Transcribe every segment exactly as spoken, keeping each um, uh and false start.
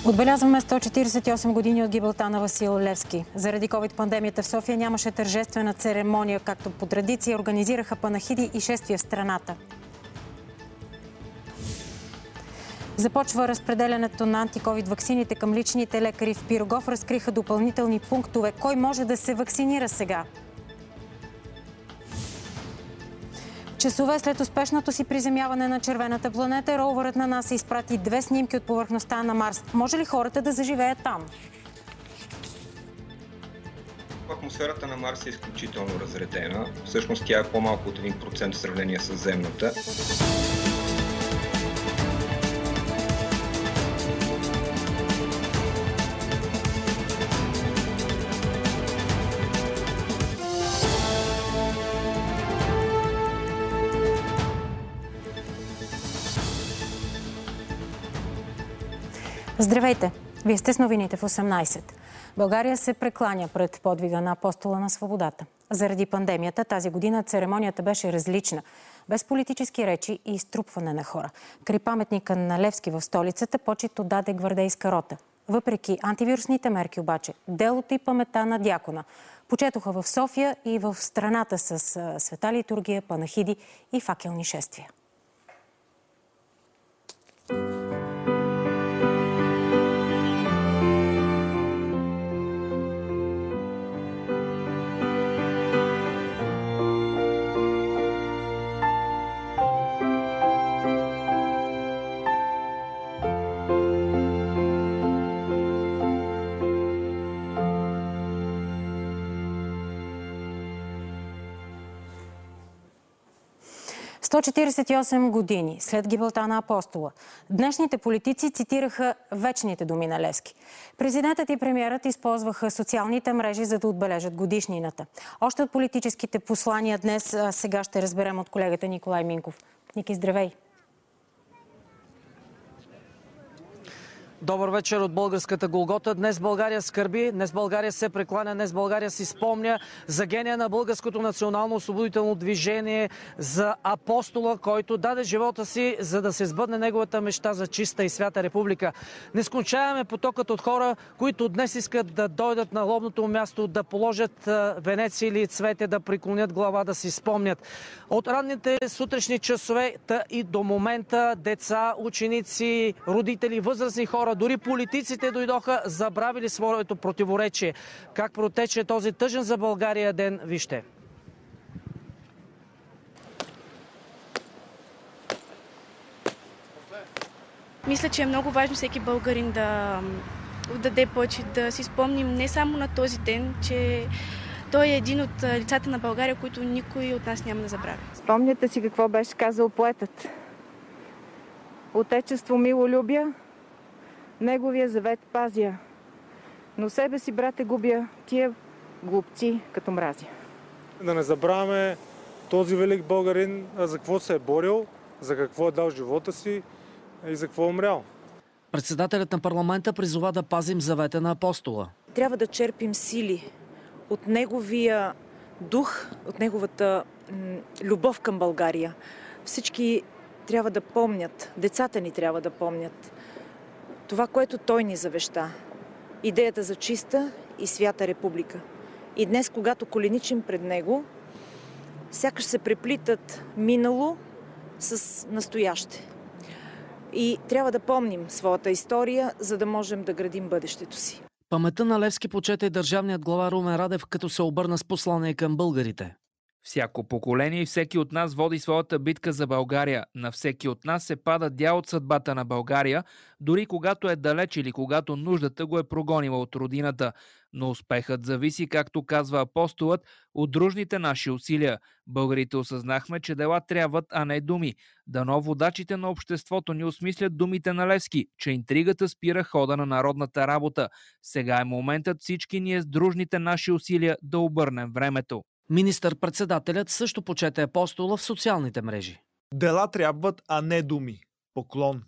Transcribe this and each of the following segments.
Отбелязваме сто четиридесет и осем години от гибелта на Васил Левски. Заради ковид-пандемията в София нямаше тържествена церемония, както по традиция организираха панахиди и шествия в страната. Започва разпределянето на антиковид ваксините към личните лекари. В Пирогов разкриха допълнителни пунктове. Кой може да се вакцинира сега? Часове след успешното си приземяване на червената планета, роувърът на НАСА изпрати две снимки от повърхността на Марс. Може ли хората да заживеят там? Атмосферата на Марс е изключително разредена. Всъщност тя е по-малко от един процент в сравнение с земната. Здравейте! Вие сте с новините в осемнайсет. България се прекланя пред подвига на апостола на свободата. Заради пандемията тази година церемонията беше различна. Без политически речи и изтрупване на хора. Край паметника на Левски в столицата почит отдаде гвардейска рота. Въпреки антивирусните мерки обаче, делото и паметта на дякона почетоха в София и в страната с света литургия, панахиди и факелни шествия. сто четиридесет и осем години след гибелта на апостола, днешните политици цитираха вечните думи на Левски. Президентът и премиерът използваха социалните мрежи, за да отбележат годишнината. Още от политическите послания днес сега ще разберем от колегата Николай Минков. Ники, здравей! Добър вечер от българската Голгота. Днес България скърби, днес България се прекланя, днес България си спомня за гения на българското национално освободително движение, за апостола, който даде живота си, за да се сбъдне неговата мечта за чиста и свята република. Нескончаем потокът от хора, които днес искат да дойдат на лобното място, да положат венец или цвете, да преклонят глава, да си спомнят. От ранните сутрешни часове и до момента деца, ученици, родители, възрастни хора, дори политиците дойдоха, забравили своето противоречие. Как протече този тъжен за България ден, вижте. Мисля, че е много важно всеки българин да даде почит, да си спомним не само на този ден, че той е един от лицата на България, които никой от нас няма да забрави. Спомняте си какво беше казал поетът. Отечество мило любя, неговия завет пазя, но себе си, брате, губя, тия глупци като мразя. Да не забравяме този велик българин за какво се е борил, за какво е дал живота си и за какво е умрял. Председателят на парламента призова да пазим завета на апостола. Трябва да черпим сили от неговия дух, от неговата м, любов към България. Всички трябва да помнят, децата ни трябва да помнят това, което той ни завеща. Идеята за чиста и свята република. И днес, когато коленичим пред него, сякаш се преплитат минало с настояще. И трябва да помним своята история, за да можем да градим бъдещето си. Паметта на Левски почете и държавният глава Румен Радев, като се обърна с послание към българите. Всяко поколение и всеки от нас води своята битка за България. На всеки от нас се пада дял от съдбата на България, дори когато е далеч или когато нуждата го е прогонила от родината. Но успехът зависи, както казва апостолът, от дружните наши усилия. Българите осъзнахме, че дела трябват, а не думи. Дано водачите на обществото ни осмислят думите на Левски, че интригата спира хода на народната работа. Сега е моментът всички ние с дружните наши усилия да обърнем времето. Министър-председателят също почете апостола в социалните мрежи. Дела трябват, а не думи. Поклон.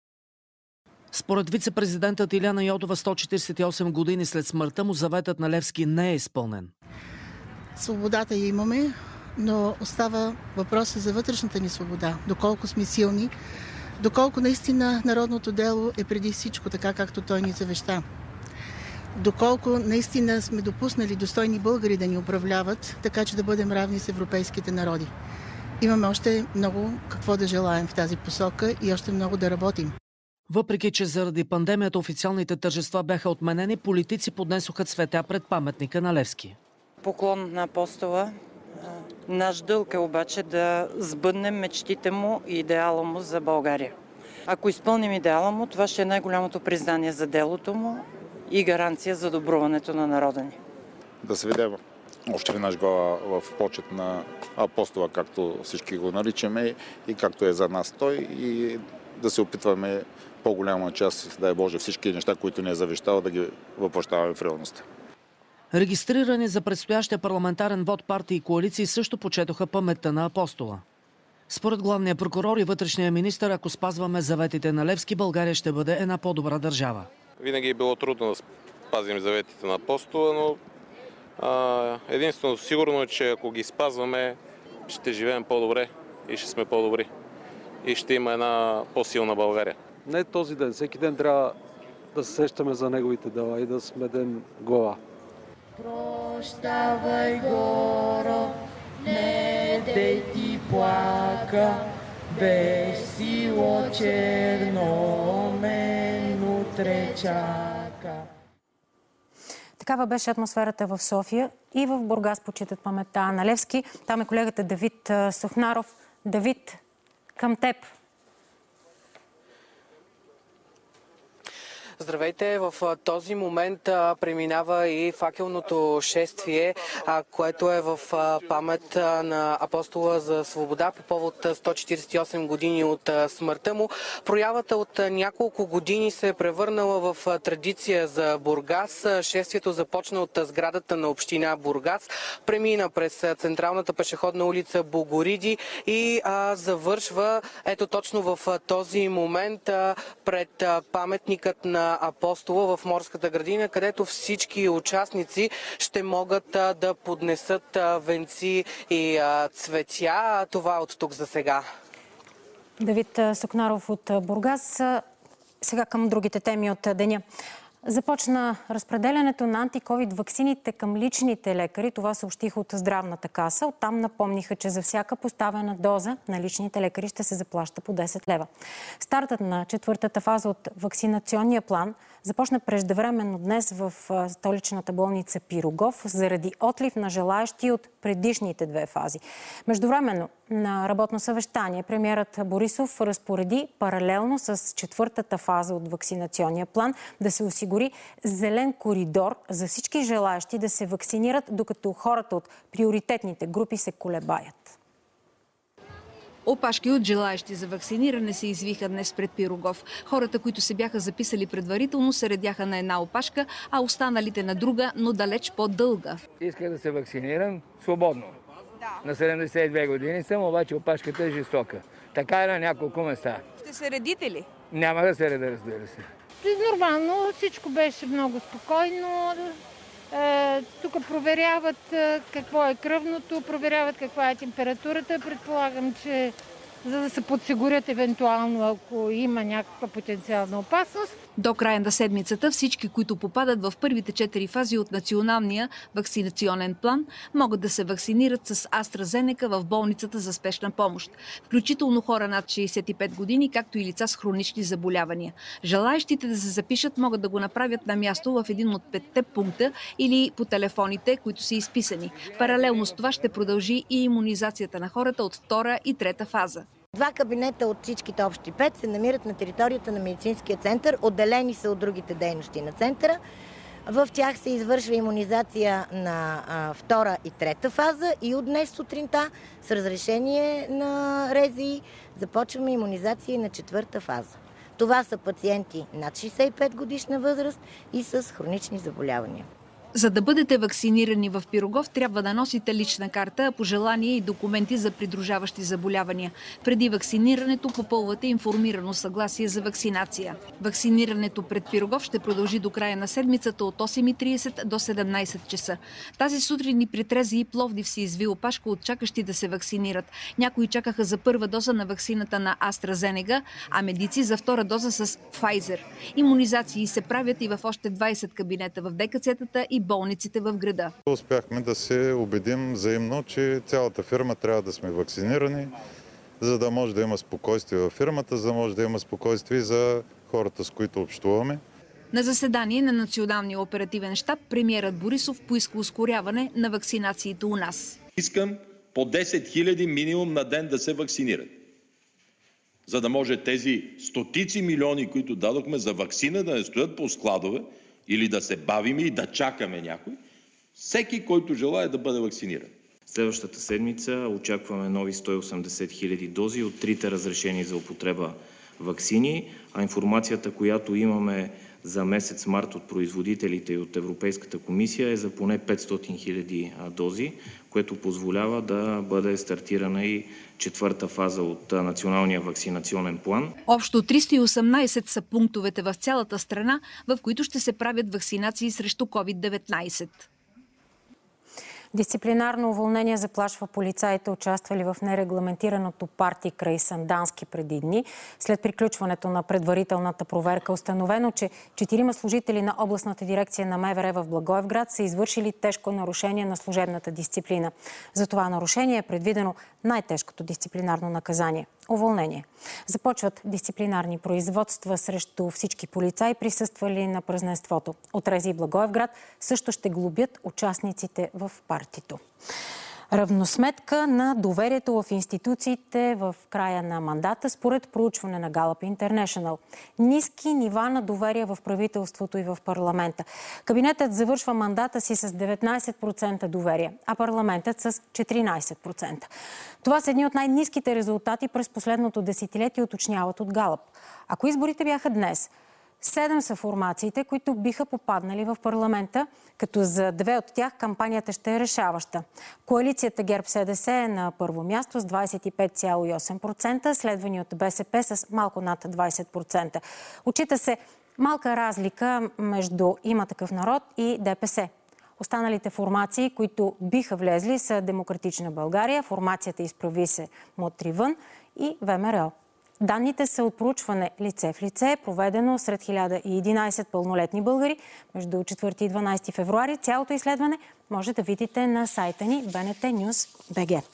Според вице-президентът Илияна Йотова, сто четиридесет и осем години след смъртта му, заветът на Левски не е изпълнен. Свободата я имаме, но остава въпросът за вътрешната ни свобода. Доколко сме силни Доколко наистина народното дело е преди всичко така, както той ни завеща. Доколко наистина сме допуснали достойни българи да ни управляват, така че да бъдем равни с европейските народи. Имаме още много какво да желаем в тази посока и още много да работим. Въпреки че заради пандемията официалните тържества бяха отменени, политици поднесоха цветя пред паметника на Левски. Поклон на апостола. Наш дълг е обаче да сбъднем мечтите му и идеала му за България. Ако изпълним идеала му, това ще е най-голямото признание за делото му и гаранция за добруването на народа ни. Да сведем още веднъж глава в почет на апостола, както всички го наричаме и както е за нас той, и да се опитваме по-голяма част, дай Боже, всички неща, които ни е завещал, да ги въплъщаваме в реалността. Регистрирани за предстоящия парламентарен вод партии и коалиции също почетоха паметта на апостола. Според главния прокурор и вътрешния министър, ако спазваме заветите на Левски, България ще бъде една по-добра държава. Винаги е било трудно да спазим заветите на апостола, но а, единствено сигурно е, че ако ги спазваме, ще живеем по-добре и ще сме по-добри. И ще има една по-силна България. Не този ден. Всеки ден трябва да се сещаме за неговите дела и да смедем глава. Прощавай, Горо, не дей ти плака, без сило черно мен утре чака. Такава беше атмосферата в София и в Бургас почитат паметта на Левски. Там е колегата Давид Сухнаров. Давид, към теб. Здравейте! В този момент преминава и факелното шествие, което е в памет на апостола за свобода по повод сто четиридесет и осем години от смъртта му. Проявата от няколко години се е превърнала в традиция за Бургас. Шествието започна от сградата на община Бургас, премина през централната пешеходна улица Богориди и а, завършва ето точно в този момент а, пред а, паметникът на апостола в Морската градина, където всички участници ще могат а, да поднесат а, венци и а, цветя. Това от тук за сега. Давид Сукнаров от Бургас. Сега към другите теми от деня. Започна разпределянето на антиковид ваксините към личните лекари. Това съобщиха от Здравната каса. Оттам напомниха, че за всяка поставена доза на личните лекари ще се заплаща по десет лева. Стартът на четвъртата фаза от вакцинационния план започна преждевременно днес в столичната болница Пирогов заради отлив на желаещи от предишните две фази. Междувременно на работно съвещание премиерът Борисов разпореди паралелно с четвъртата фаза от вакцинационния план да се осигури зелен коридор за всички желаещи да се вакцинират, докато хората от приоритетните групи се колебаят. Опашки от желаещи за вакциниране се извиха днес пред Пирогов. Хората, които се бяха записали предварително, се редяха на една опашка, а останалите на друга, но далеч по-дълга. Исках да се вакцинирам свободно. На седемдесет и две години съм, обаче опашката е жестока. Така е на няколко места. Ще се редите ли? Няма да се реда, разбира се. Нормално, всичко беше много спокойно. Е, тук проверяват е, какво е кръвното, проверяват каква е температурата. Предполагам, че за да се подсигурят евентуално, ако има някаква потенциална опасност. До края на седмицата всички, които попадат в първите четири фази от националния вакцинационен план, могат да се вакцинират с AstraZeneca в болницата за спешна помощ. Включително хора над шейсет и пет години, както и лица с хронични заболявания. Желаещите да се запишат могат да го направят на място в един от петте пункта или по телефоните, които са изписани. Паралелно с това ще продължи и имунизацията на хората от втора и трета фаза. Два кабинета от всичките общи пет се намират на територията на медицинския център, отделени са от другите дейности на центъра. В тях се извършва имунизация на а, втора и трета фаза и от днес сутринта с разрешение на РЗИ започваме имунизация на четвърта фаза. Това са пациенти над шейсет и пет годишна възраст и с хронични заболявания. За да бъдете вакцинирани в Пирогов, трябва да носите лична карта, а по желание и документи за придружаващи заболявания. Преди вакцинирането попълвате информирано съгласие за вакцинация. Вакцинирането пред Пирогов ще продължи до края на седмицата от осем и тридесет до седемнадесет часа. Тази сутрин и при Трези и Пловдив се изви опашка от чакащи да се вакцинират. Някои чакаха за първа доза на ваксината на AstraZeneca, а медици за втора доза с Pfizer. Имунизации се правят и в още двадесет кабинета в ДКЦ-тата и болниците в града. Успяхме да се убедим взаимно, че цялата фирма трябва да сме вакцинирани, за да може да има спокойствие във фирмата, за да може да има спокойствие за хората, с които общуваме. На заседание на Националния оперативен щаб премиерът Борисов поиска ускоряване на вакцинациите у нас. Искам по десет хиляди минимум на ден да се вакцинират, за да може тези стотици милиони, които дадохме за вакцина, да не стоят по складове или да се бавиме и да чакаме някой. Всеки, който желае да бъде вакциниран. Следващата седмица очакваме нови сто и осемдесет хиляди дози от трите разрешени за употреба ваксини, а информацията, която имаме за месец март от производителите и от Европейската комисия е за поне петстотин хиляди дози, което позволява да бъде стартирана и четвърта фаза от Националния вакцинационен план. Общо триста и осемнадесет са пунктовете в цялата страна, в които ще се правят вакцинации срещу ковид деветнадесет. Дисциплинарно уволнение заплашва полицаите, участвали в нерегламентираното парти край Сандански преди дни. След приключването на предварителната проверка установено, че четирима служители на областната дирекция на МВР в Благоевград са извършили тежко нарушение на служебната дисциплина. За това нарушение е предвидено най-тежкото дисциплинарно наказание – уволнение. Започват дисциплинарни производства срещу всички полицаи, присъствали на празненството. От Рези и Благоевград също ще глобят участниците в партито. Равносметка на доверието в институциите в края на мандата според проучване на Gallup International. Ниски нива на доверие в правителството и в парламента. Кабинетът завършва мандата си с деветнадесет процента доверие, а парламентът с четиринадесет процента. Това са едни от най-ниските резултати през последното десетилетие, уточняват от Gallup. Ако изборите бяха днес, седем са формациите, които биха попаднали в парламента, като за две от тях кампанията ще е решаваща. Коалицията ГЕРБ-СДС е на първо място с двадесет и пет цяло и осем процента, следвани от БСП с малко над двадесет процента. Отчита се малка разлика между Има такъв народ и ДПС. Останалите формации, които биха влезли, са Демократична България, формацията Изправи се мутри вън и ВМРО. Данните са от проучване лице в лице, проведено сред хиляда и единадесет пълнолетни българи между четвърти и дванадесети февруари. Цялото изследване може да видите на сайта ни би ен те нюз точка би джи.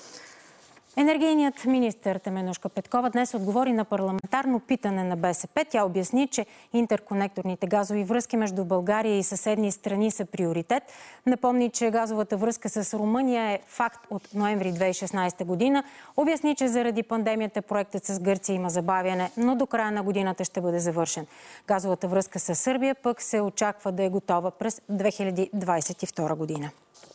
Енергийният министър Теменужка Петкова днес отговори на парламентарно питане на БСП. Тя обясни, че интерконекторните газови връзки между България и съседни страни са приоритет. Напомни, че газовата връзка с Румъния е факт от ноември две хиляди и шестнадесета година. Обясни, че заради пандемията проектът с Гърция има забавяне, но до края на годината ще бъде завършен. Газовата връзка с Сърбия пък се очаква да е готова през две хиляди двадесет и втора година.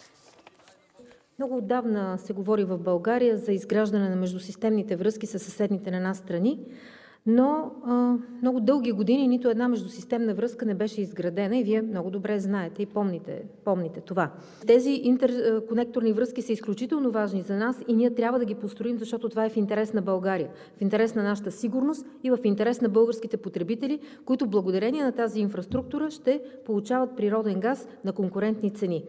Много отдавна се говори в България за изграждане на междусистемните връзки с съседните на нас страни, но а, много дълги години нито една междусистемна връзка не беше изградена и вие много добре знаете и помните, помните това. Тези интерконекторни връзки са изключително важни за нас и ние трябва да ги построим, защото това е в интерес на България, в интерес на нашата сигурност и в интерес на българските потребители, които благодарение на тази инфраструктура ще получават природен газ на конкурентни цени.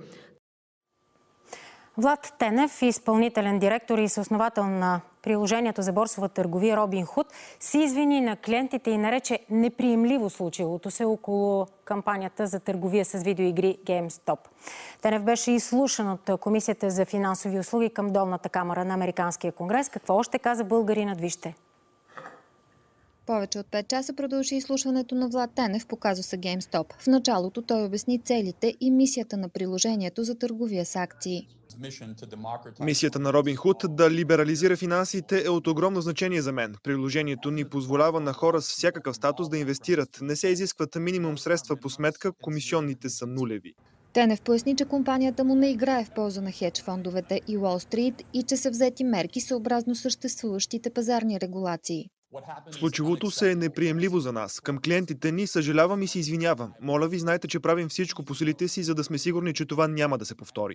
Влад Тенев, изпълнителен директор и съосновател на приложението за борсова търговия Robinhood, се извини на клиентите и нарече неприемливо случилото се около кампанията за търговия с видеоигри GameStop. Тенев беше изслушан от Комисията за финансови услуги към долната камара на Американския конгрес. Какво още каза българинът? Вижте. Повече от пет часа продължи изслушването на Влад Тенев по казуса GameStop. В началото той обясни целите и мисията на приложението за търговия с акции. Мисията на Robinhood да либерализира финансите е от огромно значение за мен. Приложението ни позволява на хора с всякакъв статус да инвестират. Не се изискват минимум средства по сметка, комисионните са нулеви. Тенев поясни, че компанията му не играе в полза на хедж фондовете и Уол Стрит и че са взети мерки съобразно съществуващите пазарни регулации. Случилото се е неприемливо за нас. Към клиентите ни съжалявам и се извинявам. Моля ви, знайте, че правим всичко по силите си, за да сме сигурни, че това няма да се повтори.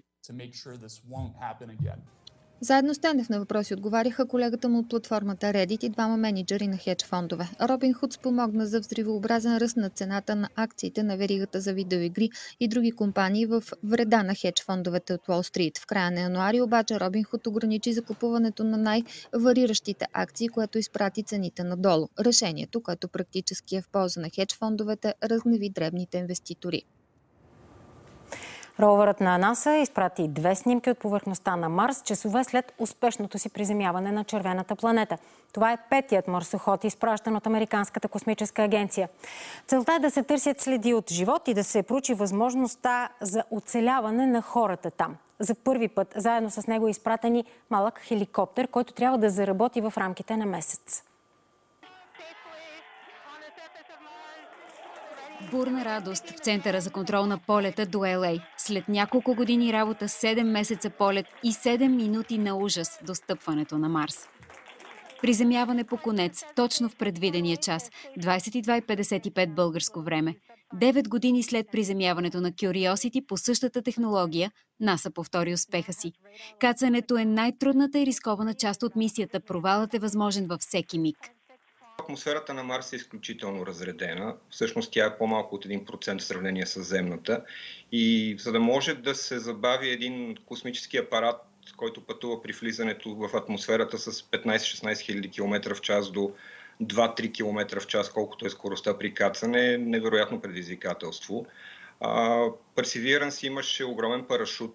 Заедно с Тенев на въпроси отговаряха колегата му от платформата Reddit и двама менеджери на хедж фондове. Робин Худ спомогна за взривообразен ръст на цената на акциите на веригата за видеоигри и други компании в вреда на хедж фондовете от Уол Стрит. В края на януари обаче Робин Худ ограничи закупуването на най-вариращите акции, което изпрати цените надолу. Решението, което практически е в полза на хедж фондовете, разгневи дребните инвеститори. Ровърът на НАСА изпрати две снимки от повърхността на Марс, часове след успешното си приземяване на червената планета. Това е петият марсоход, изпращан от Американската космическа агенция. Целта е да се търсят следи от живот и да се проучи възможността за оцеляване на хората там. За първи път заедно с него е изпратен и малък хеликоптер, който трябва да заработи в рамките на месец. Бурна радост в Центъра за контрол на полета до Ел Ей. След няколко години работа, седем месеца полет и седем минути на ужас до стъпването на Марс. Приземяване по конец, точно в предвидения час, двадесет и две и петдесет и пет българско време. Девет години след приземяването на Curiosity по същата технология, НАСА повтори успеха си. Кацането е най-трудната и рискована част от мисията. Провалът е възможен във всеки миг. Атмосферата на Марс е изключително разредена. Всъщност тя е по-малко от един процент в сравнение с Земната. И за да може да се забави един космически апарат, който пътува при влизането в атмосферата с петнадесет-шестнадесет хиляди километра в час до два-три километра в час, колкото е скоростта при кацане, е невероятно предизвикателство. Perseverance имаше огромен парашут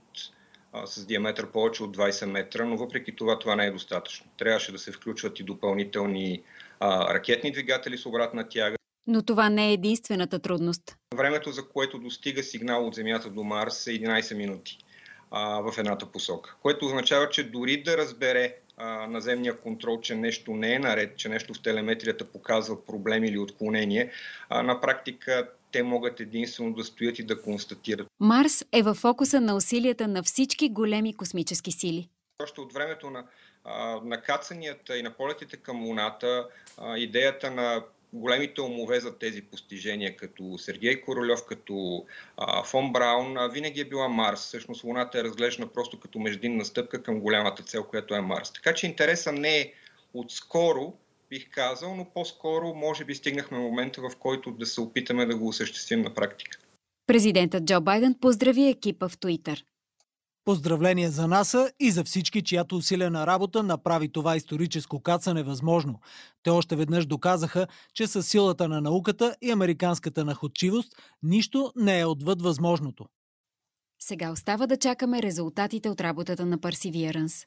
с диаметър повече от двадесет метра, но въпреки това това не е достатъчно. Трябваше да се включват и допълнителни а, ракетни двигатели с обратна тяга. Но това не е единствената трудност. Времето, за което достига сигнал от Земята до Марс, е единадесет минути а, в едната посока, което означава, че дори да разбере а, наземния контрол, че нещо не е наред, че нещо в телеметрията показва проблем или отклонение, а, на практика те могат единствено да стоят и да констатират. Марс е във фокуса на усилията на всички големи космически сили. Още от времето на, на кацанията и на полетите към Луната, идеята на големите умове за тези постижения, като Сергей Корольов, като а, фон Браун, а, винаги е била Марс. Всъщност Луната е разглеждана просто като междинна стъпка към голямата цел, която е Марс. Така че интересът не е отскоро, бих казал, но по-скоро може би стигнахме момента, в който да се опитаме да го осъществим на практика. Президентът Джо Байден поздрави екипа в Туитър. Поздравления за НАСА и за всички, чиято усилена работа направи това историческо кацане възможно. Те още веднъж доказаха, че със силата на науката и американската находчивост нищо не е отвъд възможното. Сега остава да чакаме резултатите от работата на Perseverance.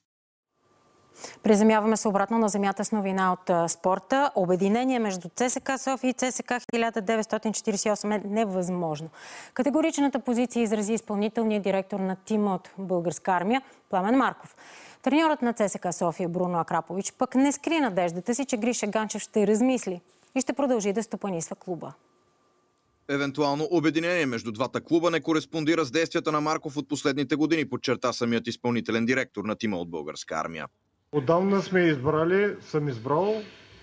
Приземяваме се обратно на земята с новина от спорта. Обединение между ЦСКА София и ЦСКА хиляда деветстотин четиридесет и осем е невъзможно. Категоричната позиция изрази изпълнителният директор на тима от Българска армия Пламен Марков. Треньорът на ЦСКА София Бруно Акрапович пък не скри надеждата си, че Гриша Ганчев ще размисли и ще продължи да стопанисва клуба. Евентуално обединение между двата клуба не кореспондира с действията на Марков от последните години, подчерта самият изпълнителен директор на тима от Българска армия. Отдавна сме избрали, съм избрал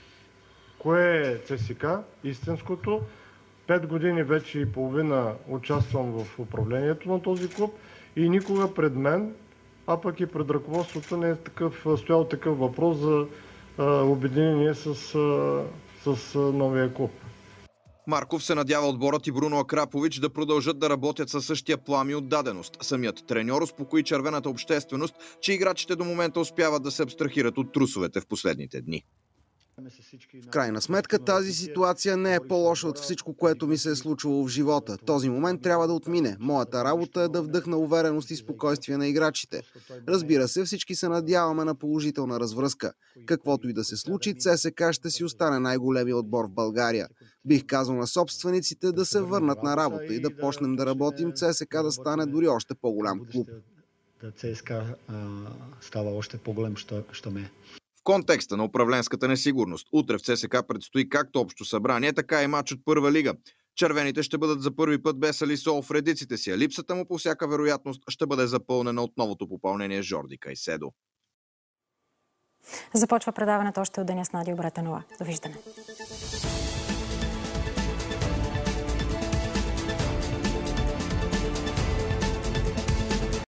кое е ЦСКА, истинското. Пет години вече и половина участвам в управлението на този клуб и никога пред мен, а пък и пред ръководството не е такъв, стоял такъв въпрос за а, обединение с, а, с а, новия клуб. Марков се надява отборът и Бруно Акрапович да продължат да работят със същия плам и отдаденост. Самият треньор успокои червената общественост, че играчите до момента успяват да се абстрахират от трусовете в последните дни. В крайна сметка тази ситуация не е по-лоша от всичко, което ми се е случвало в живота. Този момент трябва да отмине. Моята работа е да вдъхна увереност и спокойствие на играчите. Разбира се, всички се надяваме на положителна развръзка. Каквото и да се случи, ЦСКА ще си остане най-големия отбор в България. Бих казал на собствениците да се върнат на работа и да почнем да работим, ЦСКА да стане дори още по-голям клуб. ЦСКА става още по-голям, що ме е. В контекста на управленската несигурност, утре в ЦСКА предстои както общо събрание, така и матч от първа лига. Червените ще бъдат за първи път без Алисо в редиците си, а липсата му по всяка вероятност ще бъде запълнена от новото попълнение Жорди Кайседо. Започва предаването още от деня с Надя Обретенова. Довиждане.